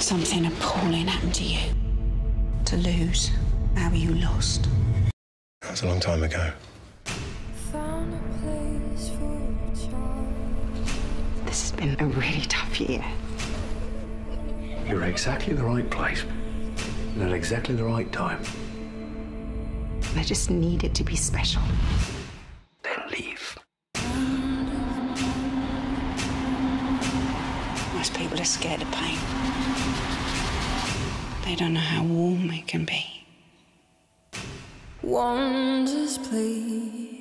something appalling happened to you. To lose how you lost. That was a long time ago. This has been a really tough year. You're exactly the right place. And at exactly the right time. I just need it to be special. Then leave. Most people are scared of pain. They don't know how warm it can be. Wonders play